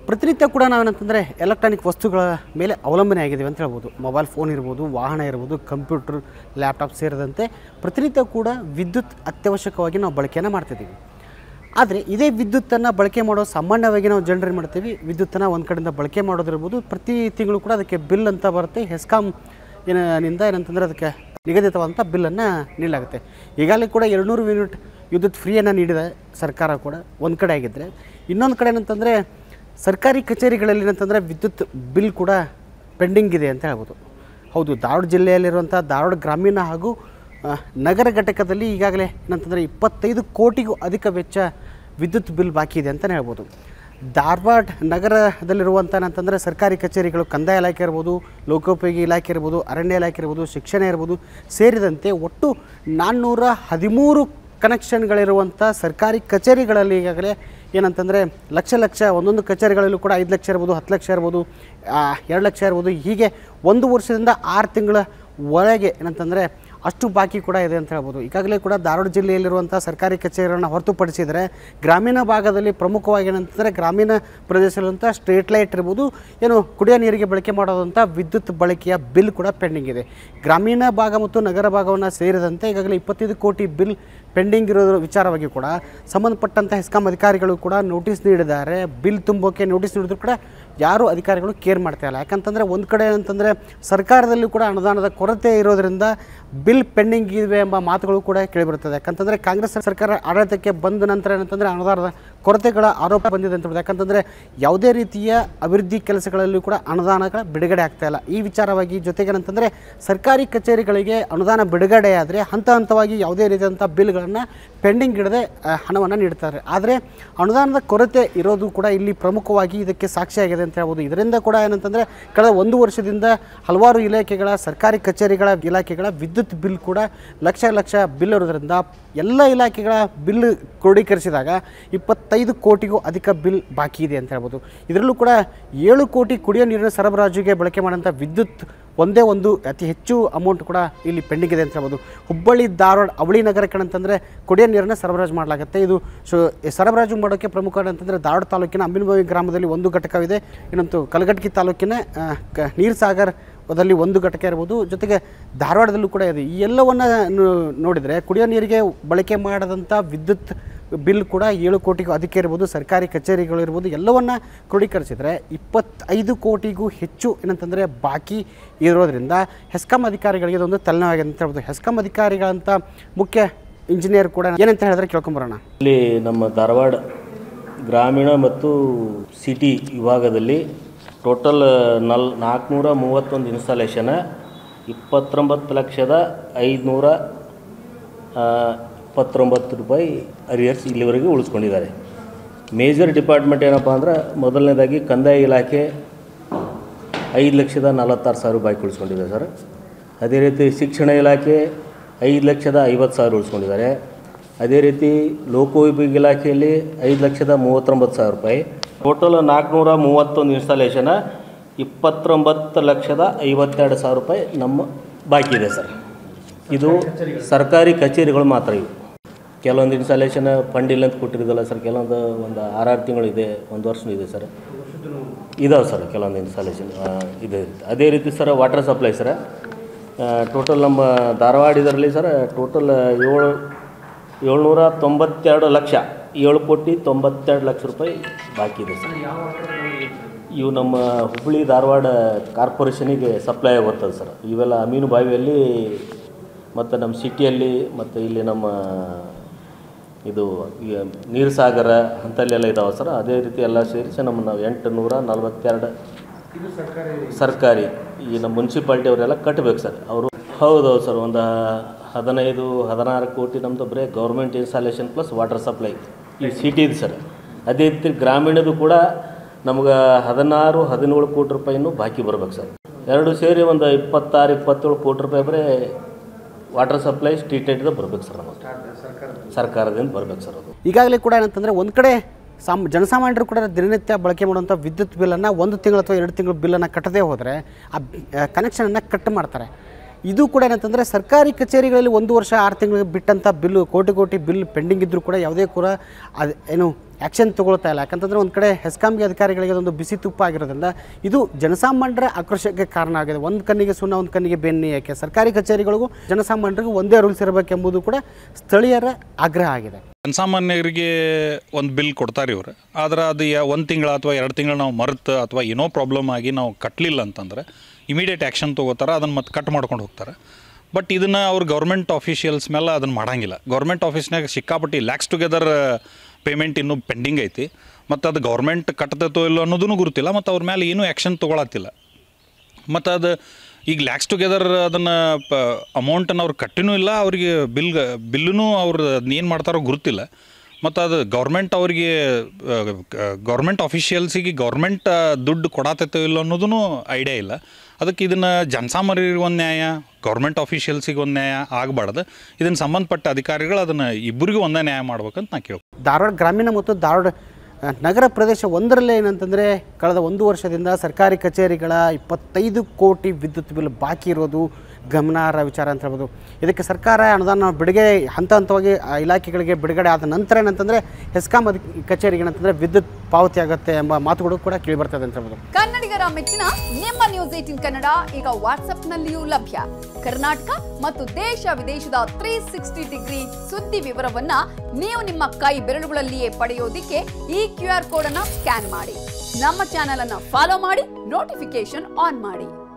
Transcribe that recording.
ಪ್ರತಿನಿತ್ಯ ಕೂಡ ನಾವೇನಂತಂದರೆ ಎಲೆಕ್ಟ್ರಾನಿಕ್ ವಸ್ತುಗಳ ಮೇಲೆ ಅವಲಂಬನೆ ಆಗಿದ್ದೀವಿ ಅಂತ ಹೇಳ್ಬೋದು. ಮೊಬೈಲ್ ಫೋನ್ ಇರ್ಬೋದು, ವಾಹನ ಇರ್ಬೋದು, ಕಂಪ್ಯೂಟರ್, ಲ್ಯಾಪ್ಟಾಪ್ ಸೇರಿದಂತೆ ಪ್ರತಿನಿತ್ಯ ಕೂಡ ವಿದ್ಯುತ್ ಅತ್ಯವಶ್ಯಕವಾಗಿ ನಾವು ಬಳಕೆಯನ್ನು ಮಾಡ್ತಿದ್ದೀವಿ. ಆದರೆ ಇದೇ ವಿದ್ಯುತ್ತನ್ನು ಬಳಕೆ ಮಾಡೋ ಸಾಮಾನ್ಯವಾಗಿ ನಾವು ಜನರೇನು ಮಾಡ್ತೀವಿ, ವಿದ್ಯುತ್ತನ್ನು ಒಂದು ಕಡೆಯಿಂದ ಬಳಕೆ ಮಾಡೋದಿರ್ಬೋದು, ಪ್ರತಿ ತಿಂಗಳು ಕೂಡ ಅದಕ್ಕೆ ಬಿಲ್ ಅಂತ ಬರುತ್ತೆ. ಹೆಸ್ಕಾಂ ನಿಂದ ಏನಂತಂದರೆ ಅದಕ್ಕೆ ನಿಗದಿತವಾದಂಥ ಬಿಲ್ಲನ್ನು ನೀಡಲಾಗುತ್ತೆ. ಈಗಾಗಲೇ ಕೂಡ 200 ಯೂನಿಟ್ ವಿದ್ಯುತ್ ಫ್ರೀಯನ್ನು ನೀಡಿದ ಸರ್ಕಾರ ಕೂಡ ಒಂದು ಕಡೆ ಆಗಿದ್ದರೆ, ಇನ್ನೊಂದು ಕಡೆ ಏನಂತಂದರೆ ಸರ್ಕಾರಿ ಕಚೇರಿಗಳಲ್ಲಿ ಏನಂತಂದರೆ ವಿದ್ಯುತ್ ಬಿಲ್ ಕೂಡ ಪೆಂಡಿಂಗ್ ಇದೆ ಅಂತ ಹೇಳ್ಬೋದು. ಹೌದು, ಧಾರವಾಡ ಜಿಲ್ಲೆಯಲ್ಲಿರುವಂಥ ಧಾರವಾಡ ಗ್ರಾಮೀಣ ಹಾಗೂ ನಗರ ಘಟಕದಲ್ಲಿ ಈಗಾಗಲೇ ಏನಂತಂದರೆ 25 ಕೋಟಿಗೂ ಅಧಿಕ ವೆಚ್ಚ ವಿದ್ಯುತ್ ಬಿಲ್ ಬಾಕಿ ಇದೆ ಅಂತಲೇ ಹೇಳ್ಬೋದು. ಧಾರವಾಡ ನಗರದಲ್ಲಿರುವಂಥ ಏನಂತಂದರೆ ಸರ್ಕಾರಿ ಕಚೇರಿಗಳು, ಕಂದಾಯ ಇಲಾಖೆ ಇರ್ಬೋದು, ಲೋಕೋಪಯೋಗಿ ಇಲಾಖೆ ಇರ್ಬೋದು, ಅರಣ್ಯ ಇಲಾಖೆ ಇರ್ಬೋದು, ಶಿಕ್ಷಣ ಇರ್ಬೋದು ಸೇರಿದಂತೆ ಒಟ್ಟು 413 ಕನೆಕ್ಷನ್ಗಳಿರುವಂಥ ಸರ್ಕಾರಿ ಕಚೇರಿಗಳಲ್ಲಿ ಈಗಾಗಲೇ ಏನಂತಂದರೆ ಲಕ್ಷ ಒಂದೊಂದು ಕಚೇರಿಗಳಲ್ಲೂ ಕೂಡ 5 ಲಕ್ಷ ಇರ್ಬೋದು, 10 ಲಕ್ಷ ಇರ್ಬೋದು, 2 ಲಕ್ಷ ಇರ್ಬೋದು, ಹೀಗೆ 1 ವರ್ಷದಿಂದ 6 ತಿಂಗಳ ಒಳಗೆ ಏನಂತಂದರೆ ಅಷ್ಟು ಬಾಕಿ ಕೂಡ ಇದೆ ಅಂತ ಹೇಳ್ಬೋದು. ಈಗಾಗಲೇ ಕೂಡ ಧಾರವಾಡ ಜಿಲ್ಲೆಯಲ್ಲಿರುವಂಥ ಸರ್ಕಾರಿ ಕಚೇರಿಗಳನ್ನು ಹೊರತುಪಡಿಸಿದರೆ ಗ್ರಾಮೀಣ ಭಾಗದಲ್ಲಿ ಪ್ರಮುಖವಾಗಿ ಏನಂತಂದರೆ ಗ್ರಾಮೀಣ ಪ್ರದೇಶದಲ್ಲಿರುವಂಥ ಸ್ಟ್ರೀಟ್ ಲೈಟ್ ಇರ್ಬೋದು, ಕುಡಿಯೋ ನೀರಿಗೆ ಬಳಕೆ ಮಾಡೋದಂಥ ವಿದ್ಯುತ್ ಬಳಕೆಯ ಬಿಲ್ ಕೂಡ ಪೆಂಡಿಂಗ್ ಇದೆ. ಗ್ರಾಮೀಣ ಭಾಗ ಮತ್ತು ನಗರ ಭಾಗವನ್ನು ಸೇರಿದಂತೆ ಈಗಾಗಲೇ 25 ಕೋಟಿ ಬಿಲ್ ಪೆಂಡಿಂಗ್ ಇರೋದ್ರ ವಿಚಾರವಾಗಿ ಕೂಡ ಸಂಬಂಧಪಟ್ಟಂಥ ಹೆಸ್ಕಾಂ ಅಧಿಕಾರಿಗಳು ಕೂಡ ನೋಟಿಸ್ ನೀಡಿದ್ದಾರೆ. ಬಿಲ್ ತುಂಬೋಕ್ಕೆ ನೋಟಿಸ್ ನೀಡಿದ್ರು ಕೂಡ ಯಾರೂ ಅಧಿಕಾರಿಗಳು ಕೇರ್ ಮಾಡ್ತಾಯಿಲ್ಲ. ಯಾಕಂತಂದರೆ ಒಂದು ಕಡೆ ಏನಂತಂದರೆ ಸರ್ಕಾರದಲ್ಲಿ ಕೂಡ ಅನುದಾನದ ಕೊರತೆ ಇರೋದರಿಂದ ಬಿಲ್ ಪೆಂಡಿಂಗ್ ಇವೆ ಎಂಬ ಮಾತುಗಳು ಕೂಡ ಕೇಳಿಬರುತ್ತದೆ. ಯಾಕಂತಂದರೆ ಕಾಂಗ್ರೆಸ್ ಸರ್ಕಾರ ಆಡಳಿತಕ್ಕೆ ಬಂದ ನಂತರ ಏನಂತಂದರೆ ಅನುದಾನದ ಕೊರತೆಗಳ ಆರೋಪ ಬಂದಿದೆ ಅಂತ ಹೇಳ್ಬೋದು. ಯಾಕಂತಂದರೆ ಯಾವುದೇ ರೀತಿಯ ಅಭಿವೃದ್ಧಿ ಕೆಲಸಗಳಲ್ಲೂ ಕೂಡ ಅನುದಾನಗಳ ಬಿಡುಗಡೆ ಆಗ್ತಾಯಿಲ್ಲ. ಈ ವಿಚಾರವಾಗಿ ಜೊತೆಗೆ ಏನಂತಂದರೆ ಸರ್ಕಾರಿ ಕಚೇರಿಗಳಿಗೆ ಅನುದಾನ ಬಿಡುಗಡೆ ಆದರೆ ಹಂತವಾಗಿ ಯಾವುದೇ ರೀತಿಯಾದಂಥ ಬಿಲ್ಗಳನ್ನು ಪೆಂಡಿಂಗ್ ಇಡದೆ ಹಣವನ್ನು ನೀಡ್ತಾರೆ. ಆದರೆ ಅನುದಾನದ ಕೊರತೆ ಇರೋದು ಕೂಡ ಇಲ್ಲಿ ಪ್ರಮುಖವಾಗಿ ಇದಕ್ಕೆ ಸಾಕ್ಷಿಯಾಗಿದೆ ಅಂತ ಹೇಳ್ಬೋದು. ಇದರಿಂದ ಕೂಡ ಏನಂತಂದರೆ ಕಳೆದ 1 ವರ್ಷದಿಂದ ಹಲವಾರು ಇಲಾಖೆಗಳ ಸರ್ಕಾರಿ ಕಚೇರಿಗಳ ಇಲಾಖೆಗಳ ವಿದ್ಯುತ್ ಬಿಲ್ ಕೂಡ ಲಕ್ಷ ಬಿಲ್ ಇರೋದ್ರಿಂದ ಎಲ್ಲ ಇಲಾಖೆಗಳ ಬಿಲ್ ಕ್ರೋಢೀಕರಿಸಿದಾಗ 25 ಕೋಟಿಗೂ ಅಧಿಕ ಬಿಲ್ ಬಾಕಿ ಇದೆ ಅಂತ ಹೇಳ್ಬೋದು. ಇದರಲ್ಲೂ ಕೂಡ 7 ಕೋಟಿ ಕುಡಿಯೋ ನೀರಿನ ಸರಬರಾಜಿಗೆ ಬಳಕೆ ಮಾಡೋಂಥ ವಿದ್ಯುತ್ ಒಂದೇ ಒಂದು ಅತಿ ಹೆಚ್ಚು ಅಮೌಂಟ್ ಕೂಡ ಇಲ್ಲಿ ಪೆಂಡಿಂಗ್ ಇದೆ ಅಂತ ಹೇಳ್ಬೋದು. ಹುಬ್ಬಳ್ಳಿ ಧಾರವಾಡ ಅವಳಿ ನಗರಕ್ಕೆ ಅಂತಂದರೆ ಕುಡಿಯೋ ನೀರನ್ನು ಸರಬರಾಜು ಮಾಡಲಾಗುತ್ತೆ. ಇದು ಸರಬರಾಜು ಮಾಡೋಕ್ಕೆ ಪ್ರಮುಖ ಅಂತಂದರೆ ಧಾರವಾಡ ತಾಲೂಕಿನ ಅಂಬಿನಬಾವಿ ಗ್ರಾಮದಲ್ಲಿ ಒಂದು ಘಟಕವಿದೆ. ಇನ್ನೊಂದು ಕಲಘಟಕಿ ತಾಲೂಕಿನ ನೀರ್ಸಾಗರದಲ್ಲಿ ಒಂದು ಘಟಕ ಇರ್ಬೋದು, ಜೊತೆಗೆ ಧಾರವಾಡದಲ್ಲೂ ಕೂಡ ಇದೆ. ಈ ಎಲ್ಲವನ್ನು ನೋಡಿದರೆ ಕುಡಿಯೋ ನೀರಿಗೆ ಬಳಕೆ ಮಾಡದಂಥ ವಿದ್ಯುತ್ ಬಿಲ್ ಕೂಡ 7 ಕೋಟಿಗೂ ಅಧಿಕ ಇರ್ಬೋದು. ಸರ್ಕಾರಿ ಕಚೇರಿಗಳಿರ್ಬೋದು, ಎಲ್ಲವನ್ನು ಕ್ರೋಢೀಕರಿಸಿದರೆ 25 ಕೋಟಿಗೂ ಹೆಚ್ಚು ಏನಂತಂದರೆ ಬಾಕಿ ಇರೋದ್ರಿಂದ ಹೆಸ್ಕಾಂ ಅಧಿಕಾರಿಗಳಿಗೆ ಇದೊಂದು ತಲೆನೋವಾಗಿದೆ ಅಂತ ಹೇಳ್ಬೋದು. ಹೆಸ್ಕಾಂ ಅಧಿಕಾರಿಗಳಂತ ಮುಖ್ಯ ಇಂಜಿನಿಯರ್ ಕೂಡ ಏನಂತ ಹೇಳಿದ್ರೆ ಕೇಳ್ಕೊಂಬರೋಣ. ಇಲ್ಲಿ ನಮ್ಮ ಧಾರವಾಡ ಗ್ರಾಮೀಣ ಮತ್ತು ಸಿಟಿ ವಿಭಾಗದಲ್ಲಿ ಟೋಟಲ್ 431 ಇನ್ಸ್ಟಾಲೇಷನ್ 29,529 ರೂಪಾಯಿ ಅರಿಯರ್ಸ್ ಇಲ್ಲಿವರೆಗೆ ಉಳಿಸ್ಕೊಂಡಿದ್ದಾರೆ. ಮೇಜರ್ ಡಿಪಾರ್ಟ್ಮೆಂಟ್ ಏನಪ್ಪ ಅಂದ್ರೆ ಮೊದಲನೇದಾಗಿ ಕಂದಾಯ ಇಲಾಖೆ 5,46,000 ರೂಪಾಯಿ ಉಳಿಸ್ಕೊಂಡಿದ್ದಾರೆ ಸರ್. ಅದೇ ರೀತಿ ಶಿಕ್ಷಣ ಇಲಾಖೆ 5,50,000 ಉಳಿಸ್ಕೊಂಡಿದ್ದಾರೆ. ಅದೇ ರೀತಿ ಲೋಕೋಪಯೋಗಿ ಇಲಾಖೆಯಲ್ಲಿ 5,39,000 ರೂಪಾಯಿ. ಟೋಟಲ್ 431 ಇನ್ಸ್ಟಾಲೇಷನ್ 29,52,000 ರೂಪಾಯಿ ನಮ್ಮ ಬಾಕಿ ಇದೆ ಸರ್. ಇದು ಸರ್ಕಾರಿ ಕಚೇರಿಗಳು ಮಾತ್ರ. ಇವು ಕೆಲವೊಂದು ಇನ್ಸ್ಟಾಲೇಷನ್ ಫಂಡ್ ಇಲ್ಲ ಅಂತ ಕೊಟ್ಟಿರೋದಲ್ಲ ಸರ್. ಕೆಲವೊಂದು ಒಂದು 6 ತಿಂಗಳಿದೆ, 1 ವರ್ಷ ಇದೆ ಸರ್. ಇದಾವೆ ಸರ್ ಕೆಲವೊಂದು ಇನ್ಸ್ಟಾಲೇಷನ್ ಇದೆ. ಅದೇ ರೀತಿ sir water supply sir total ನಮ್ಮ ಧಾರವಾಡ ಇದರಲ್ಲಿ ಸರ್ ಟೋಟಲ್ 792 ಲಕ್ಷ 7,92 ರೂಪಾಯಿ ಬಾಕಿ ಇದೆ ಸರ್. ಇವು ನಮ್ಮ ಹುಬ್ಬಳ್ಳಿ ಧಾರವಾಡ ಕಾರ್ಪೊರೇಷನಿಗೆ ಸಪ್ಲೈ ಬರ್ತದೆ ಸರ್. ಇವೆಲ್ಲ ಅಮೀನು ಬಾವಿಯಲ್ಲಿ ಮತ್ತು ನಮ್ಮ ಸಿಟಿಯಲ್ಲಿ ಮತ್ತು ಇಲ್ಲಿ ನಮ್ಮ ಇದು ನೀರ್ಸಾಗರ ಅಂತಲ್ಲೆಲ್ಲ ಇದಾವೆ ಸರ್. ಅದೇ ರೀತಿ ಎಲ್ಲ ಸೇರಿಸಿ ನಮ್ಮ 842 ಸರ್ಕಾರಿ ಈ ನಮ್ಮ ಮುನ್ಸಿಪಾಲ್ಟಿ ಅವರೆಲ್ಲ ಕಟ್ಟಬೇಕು ಸರ್. ಅವರು ಹೌದೌದು ಸರ್. ಒಂದು 15-16 ಕೋಟಿ ನಮ್ಮದು ಬರೀ government installation plus water supply ಈ ಸಿಟಿ ಇದೆ ಸರ್. ಅದೇ ರೀತಿ ಗ್ರಾಮೀಣದು ಕೂಡ ನಮ್ಗೆ 16-17 ಕೋಟಿ ರೂಪಾಯಿನೂ ಬಾಕಿ ಬರ್ಬೇಕು ಸರ್. ಎರಡು ಸೇರಿ ಒಂದು 26-27 ಕೋಟಿ ರೂಪಾಯಿ ಬರೀ ವಾಟರ್ ಸಪ್ಲೈ ಸ್ಟ್ರೀಟ್ ಲೈಟ್ದು ಬರ್ಬೇಕು ಸರ್. ನಮಗೆ ಸರ್ಕಾರದಿಂದ ಬರ್ಬೇಕು ಸರ್. ಅದು ಈಗಾಗಲೇ ಕೂಡ ಏನಂತಂದರೆ ಒಂದು ಕಡೆ ಜನಸಾಮಾನ್ಯರು ಕೂಡ ದಿನನಿತ್ಯ ಬಳಕೆ ಮಾಡುವಂಥ ವಿದ್ಯುತ್ ಬಿಲ್ಲನ್ನು 1 ತಿಂಗಳು ಅಥವಾ 2 ತಿಂಗಳು ಬಿಲ್ಲನ್ನು ಕಟ್ಟದೇ ಹೋದರೆ ಆ ಕನೆಕ್ಷನನ್ನು ಕಟ್ ಮಾಡ್ತಾರೆ. ಇದು ಕೂಡ ಏನಂತಂದರೆ ಸರ್ಕಾರಿ ಕಚೇರಿಗಳಲ್ಲಿ 1 ವರ್ಷ 6 ತಿಂಗಳು ಬಿಟ್ಟಂಥ ಬಿಲ್ಲು ಕೋಟಿ ಬಿಲ್ ಪೆಂಡಿಂಗ್ ಇದ್ದರೂ ಕೂಡ ಯಾವುದೇ ಕೂಡ ಅದು ಆ್ಯಕ್ಷನ್ ತೊಗೊಳ್ತಾ ಇಲ್ಲ. ಯಾಕಂತಂದರೆ ಒಂದು ಕಡೆ ಹೆಸ್ಕಾಂಗೆ ಅಧಿಕಾರಿಗಳಿಗೆ ಅದೊಂದು ಬಿಸಿ ತುಪ್ಪ ಆಗಿರೋದ್ರಿಂದ ಇದು ಜನಸಾಮಾನ್ಯರ ಆಕ್ರೋಶಕ್ಕೆ ಕಾರಣ ಆಗಿದೆ. ಒಂದು ಕಣ್ಣಿಗೆ ಸುಣ್ಣ ಒಂದು ಕಣ್ಣಿಗೆ ಬೆನ್ನಿ ಯಾಕೆ, ಸರ್ಕಾರಿ ಕಚೇರಿಗಳಿಗೂ ಜನಸಾಮಾನ್ಯರಿಗೂ ಒಂದೇ ರೂಲ್ಸ್ ಇರಬೇಕೆಂಬುದು ಕೂಡ ಸ್ಥಳೀಯರ ಆಗ್ರಹ ಆಗಿದೆ. ಜನಸಾಮಾನ್ಯರಿಗೆ ಒಂದು ಬಿಲ್ ಕೊಡ್ತಾರೆ ಇವರು, ಆದರೆ ಅದು 1 ತಿಂಗಳು ಅಥವಾ 2 ತಿಂಗಳು ನಾವು ಮರೆತು ಅಥವಾ ಏನೋ ಪ್ರಾಬ್ಲಮ್ ಆಗಿ ನಾವು ಕಟ್ಟಲಿಲ್ಲ ಅಂತಂದರೆ ಇಮಿಡಿಯೇಟ್ ಆ್ಯಕ್ಷನ್ ತೊಗೋತಾರೆ, ಅದನ್ನು ಮತ್ತೆ ಕಟ್ ಮಾಡ್ಕೊಂಡು ಹೋಗ್ತಾರೆ. ಬಟ್ ಇದನ್ನು ಅವ್ರು ಗೌರ್ಮೆಂಟ್ ಆಫೀಷಿಯಲ್ಸ್ ಮೇಲೆ ಅದನ್ನು ಮಾಡೋಂಗಿಲ್ಲ. ಗೌರ್ಮೆಂಟ್ ಆಫೀಸ್ನಾಗ ಸಿಕ್ಕಾಪಟ್ಟಿ ಲ್ಯಾಕ್ಸ್ ಟುಗೆದರ್ ಪೇಮೆಂಟ್ ಇನ್ನೂ ಪೆಂಡಿಂಗ್ ಐತಿ, ಮತ್ತು ಅದು ಗೌರ್ಮೆಂಟ್ ಕಟ್ತೈತೋ ಇಲ್ಲೋ ಅನ್ನೋದೂ ಗುರುತಿಲ್ಲ, ಮತ್ತು ಅವ್ರ ಮೇಲೆ ಏನೂ ಆ್ಯಕ್ಷನ್ ತೊಗೊಳತ್ತಿಲ್ಲ. ಮತ್ತು ಅದು ಈಗ ಲ್ಯಾಕ್ಸ್ ಟುಗೆದರ್ ಅದನ್ನು ಅಮೌಂಟನ್ನು ಅವ್ರು ಕಟ್ಟಿನೂ ಇಲ್ಲ, ಅವರಿಗೆ ಬಿಲ್ಲೂ ಅವ್ರು ಅದನ್ನೇನು ಮಾಡ್ತಾರೋ ಗುರುತಿಲ್ಲ. ಮತ್ತು ಅದು ಗೌರ್ಮೆಂಟ್ ಅವರಿಗೆ ಗೌರ್ಮೆಂಟ್ ಆಫೀಷಿಯಲ್ಸಿಗೆ ಗೌರ್ಮೆಂಟ್ ದುಡ್ಡು ಕೊಡತೈತೋ ಇಲ್ಲೋ ಅನ್ನೋದೂ ಐಡಿಯಾ ಇಲ್ಲ. ಅದಕ್ಕೆ ಇದನ್ನು ಜನಸಾಮಾನ್ಯರಿಗೆ ಒಂದು ನ್ಯಾಯ, ಗೌರ್ಮೆಂಟ್ ಆಫೀಷಿಯಲ್ಸಿಗೆ ಒಂದು ನ್ಯಾಯ ಆಗಬಾರ್ದು. ಇದನ್ನು ಸಂಬಂಧಪಟ್ಟ ಅಧಿಕಾರಿಗಳು ಅದನ್ನು ಇಬ್ಬರಿಗೂ ಒಂದೇ ನ್ಯಾಯ ಮಾಡ್ಬೇಕಂತ ನಾ ಕೇಳ್ತೀನಿ. ಧಾರವಾಡ ಗ್ರಾಮೀಣ ಮತ್ತು ಧಾರವಾಡ ನಗರ ಪ್ರದೇಶ ಒಂದರಲ್ಲೇ ಏನಂತಂದರೆ ಕಳೆದ 1 ವರ್ಷದಿಂದ ಸರ್ಕಾರಿ ಕಚೇರಿಗಳ 25 ಕೋಟಿ ವಿದ್ಯುತ್ ಬಿಲ್ ಬಾಕಿ ಇರೋದು ಗಮನಾರ್ಹ ವಿಚಾರ ಅಂತ ಹೇಳ್ಬೋದು. ಇದಕ್ಕೆ ಸರ್ಕಾರ ಅನುದಾನ ಬಿಡುಗಡೆ ಹಂತವಾಗಿ ಇಲಾಖೆಗಳಿಗೆ ಬಿಡುಗಡೆ ಆದ ನಂತರ ಏನಂತಂದರೆ ಹೆಸ್ಕಾಂ ಕಚೇರಿಗೆ ಏನಂತಂದರೆ ವಿದ್ಯುತ್ ಪಾವತಿ ಆಗುತ್ತೆ ಎಂಬ ಮಾತುಗಳು ಕೂಡ ಕೇಳಿಬರ್ತದೆ ಅಂತ ಹೇಳ್ಬೋದು. ಕನ್ನಡಿಗರ ಮೆಚ್ಚಿನ ನಿಮ್ಮ ನ್ಯೂಸ್ 18 ಕನ್ನಡ ಈಗ ವಾಟ್ಸ್ಆಪ್ನಲ್ಲಿಯೂ ಲಭ್ಯ. ಕರ್ನಾಟಕ ಮತ್ತು ದೇಶ ವಿದೇಶದ 360 ಡಿಗ್ರಿ ಸುದ್ದಿ ವಿವರವನ್ನ ನೀವು ನಿಮ್ಮ ಕೈ ಬೆರಳುಗಳಲ್ಲಿಯೇ ಪಡೆಯೋದಿಕ್ಕೆ ಈ QR ಕೋಡ್ ಅನ್ನು ಸ್ಕ್ಯಾನ್ ಮಾಡಿ. ನಮ್ಮ ಚಾನೆಲ್ ಅನ್ನು ಫಾಲೋ ಮಾಡಿ, ನೋಟಿಫಿಕೇಶನ್ ಆನ್ ಮಾಡಿ.